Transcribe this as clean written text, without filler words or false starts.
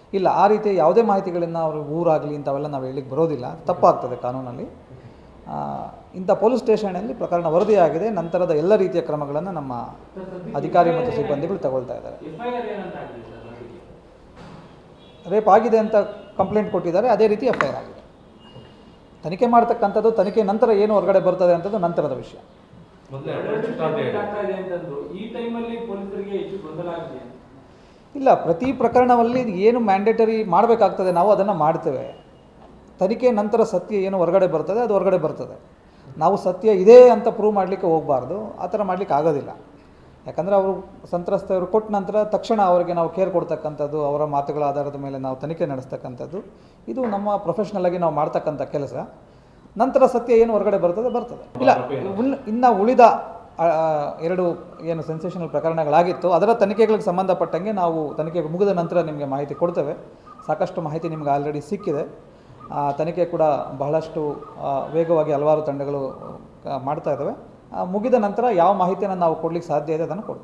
ಇಲ್ಲ, ಆ ರೀತಿ ಯಾವುದೇ ಮಾಹಿತಿಗಳನ್ನು ಅವರು ಊರಾಗಲಿ ಇಂಥವೆಲ್ಲ ನಾವು ಹೇಳಲಿಕ್ಕೆ ಬರೋದಿಲ್ಲ, ತಪ್ಪಾಗ್ತದೆ ಕಾನೂನಲ್ಲಿ. ಇಂಥ ಪೊಲೀಸ್ ಸ್ಟೇಷನಲ್ಲಿ ಪ್ರಕರಣ ವರದಿಯಾಗಿದೆ. ನಂತರದ ಎಲ್ಲ ರೀತಿಯ ಕ್ರಮಗಳನ್ನು ನಮ್ಮ ಅಧಿಕಾರಿ ಮತ್ತು ಸಿಬ್ಬಂದಿಗಳು ತಗೊಳ್ತಾ ಇದ್ದಾರೆ. ರೇಪ್ ಆಗಿದೆ ಅಂತ ಕಂಪ್ಲೇಂಟ್ ಕೊಟ್ಟಿದ್ದಾರೆ, ಅದೇ ರೀತಿ FIR ಆಗಿದೆ. ತನಿಖೆ ಮಾಡ್ತಕ್ಕಂಥದ್ದು, ತನಿಖೆ ನಂತರ ಏನು ಹೊರಗಡೆ ಬರ್ತದೆ ಅಂತದ್ದು ನಂತರದ ವಿಷಯ. ಇಲ್ಲ, ಪ್ರತಿ ಪ್ರಕರಣದಲ್ಲಿ ಏನು ಮ್ಯಾಂಡೇಟರಿ ಮಾಡಬೇಕಾಗ್ತದೆ ನಾವು ಅದನ್ನು ಮಾಡ್ತೇವೆ. ತನಿಖೆ ನಂತರ ಸತ್ಯ ಏನು ಹೊರಗಡೆ ಬರ್ತದೆ ಅದು ಹೊರಗಡೆ ಬರ್ತದೆ. ನಾವು ಸತ್ಯ ಇದೆ ಅಂತ ಪ್ರೂವ್ ಮಾಡಲಿಕ್ಕೆ ಹೋಗಬಾರ್ದು, ಆ ಥರ ಮಾಡಲಿಕ್ಕೆ ಆಗೋದಿಲ್ಲ. ಯಾಕಂದರೆ ಅವರು ಸಂತ್ರಸ್ತರು ಕೊಟ್ಟ ನಂತರ ತಕ್ಷಣ ಅವರಿಗೆ ನಾವು ಕೇರ್ ಕೊಡ್ತಕ್ಕಂಥದ್ದು, ಅವರ ಮಾತುಗಳ ಆಧಾರದ ಮೇಲೆ ನಾವು ತನಿಖೆ ನಡೆಸ್ತಕ್ಕಂಥದ್ದು, ಇದು ನಮ್ಮ ಪ್ರೊಫೆಷ್ನಲಾಗಿ ನಾವು ಮಾಡ್ತಕ್ಕಂಥ ಕೆಲಸ. ನಂತರ ಸತ್ಯ ಏನು ಹೊರಗಡೆ ಬರ್ತದೆ. ಇಲ್ಲ, ಇನ್ನು ಉಳಿದ 2 ಏನು ಸೆನ್ಸೇಷನಲ್ ಪ್ರಕರಣಗಳಾಗಿತ್ತು ಅದರ ತನಿಖೆಗಳಿಗೆ ಸಂಬಂಧಪಟ್ಟಂಗೆ ನಾವು ತನಿಖೆ ಮುಗಿದ ನಂತರ ನಿಮಗೆ ಮಾಹಿತಿ ಕೊಡ್ತೇವೆ. ಸಾಕಷ್ಟು ಮಾಹಿತಿ ನಿಮ್ಗೆ ಆಲ್ರೆಡಿ ಸಿಕ್ಕಿದೆ. ತನಿಖೆ ಕೂಡ ಬಹಳಷ್ಟು ವೇಗವಾಗಿ ಹಲವಾರು ತಂಡಗಳು ಮಾಡ್ತಾ ಇದ್ದಾವೆ. ಮುಗಿದ ನಂತರ ಯಾವ ಮಾಹಿತಿಯನ್ನು ನಾವು ಕೊಡಲಿಕ್ಕೆ ಸಾಧ್ಯ ಇದೆ ಅದನ್ನು ಕೊಡ್ತೇವೆ.